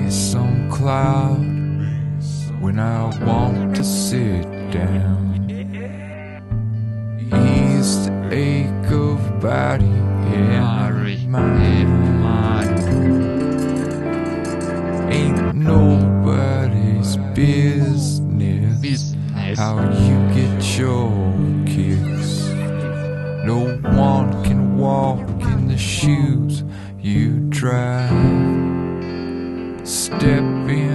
some cloud when I want to sit down. Ease the ache of body in my mind. Ain't nobody's business how you get your kicks. No one can walk in the shoes you drive. Step in